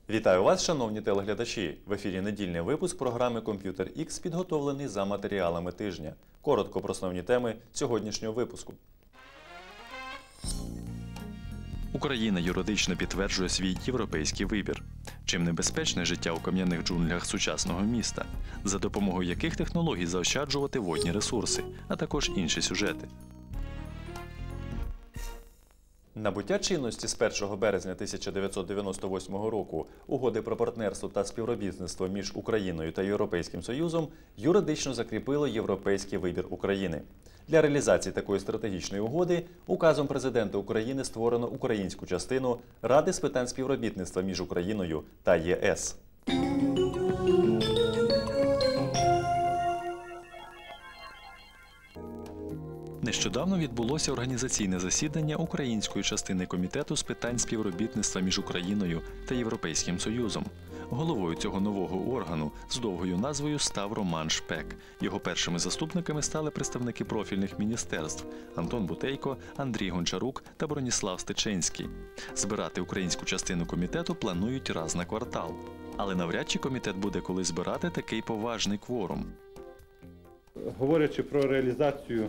Вітаю вас, шановні телеглядачі! В ефірі недільний випуск програми «Комп'ютер X», підготовлений за матеріалами тижня. Коротко про основні теми сьогоднішнього випуску. Україна юридично підтверджує свій європейський вибір. Чим небезпечне життя у кам'яних джунглях сучасного міста? За допомогою яких технологій заощаджувати водні ресурси? А також інші сюжети. Набуття чинності з 1 березня 1998 року угоди про партнерство та співробітництво між Україною та Європейським Союзом юридично закріпило європейський вибір України. Для реалізації такої стратегічної угоди указом Президента України створено українську частину Ради з питань співробітництва між Україною та ЄС. Нещодавно відбулося організаційне засідання української частини Комітету з питань співробітництва між Україною та Європейським Союзом. Головою цього нового органу з довгою назвою став Роман Шпек. Його першими заступниками стали представники профільних міністерств – Антон Бутейко, Андрій Гончарук та Броніслав Стеченський. Збирати українську частину комітету планують раз на квартал. Але навряд чи комітет буде коли збирати такий поважний кворум. Говорячи про реалізацію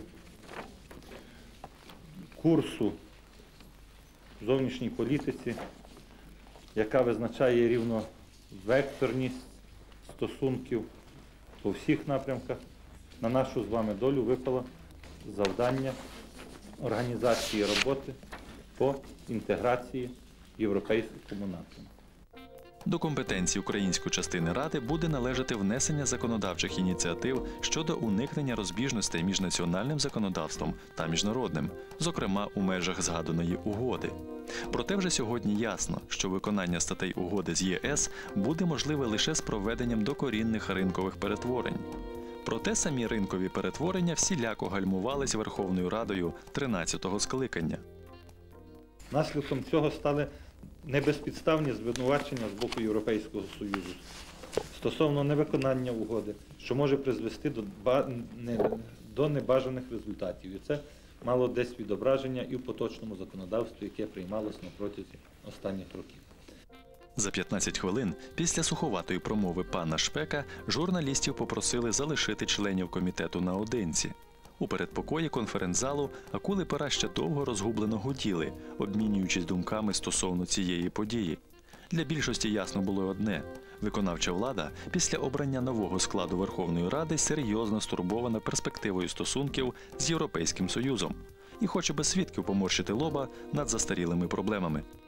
курсу в зовнішній політиці, яка визначає рівновекторність стосунків по всіх напрямках, на нашу з вами долю випало завдання організації роботи по інтеграції в європейському напрямку. До компетенції української частини Ради буде належати внесення законодавчих ініціатив щодо уникнення розбіжностей між національним законодавством та міжнародним, зокрема у межах згаданої угоди. Проте вже сьогодні ясно, що виконання статей угоди з ЄС буде можливе лише з проведенням докорінних ринкових перетворень. Проте самі ринкові перетворення всіляко гальмувались Верховною Радою 13-го скликання. Наслідком цього стали небезпідставні звинувачення з боку Європейського Союзу стосовно невиконання угоди, що може призвести до небажаних результатів. І це мало десь відображення і в поточному законодавстві, яке приймалось на протязі останніх років. За 15 хвилин після суховатої промови пана Шпека журналістів попросили залишити членів комітету наодинці. У передпокої конференц-залу акули-пера ще довго розгублено гуділи, обмінюючись думками стосовно цієї події. Для більшості ясно було одне – виконавча влада після обрання нового складу Верховної Ради серйозно стурбована перспективою стосунків з Європейським Союзом і хоче без свідків поморщити лоба над застарілими проблемами.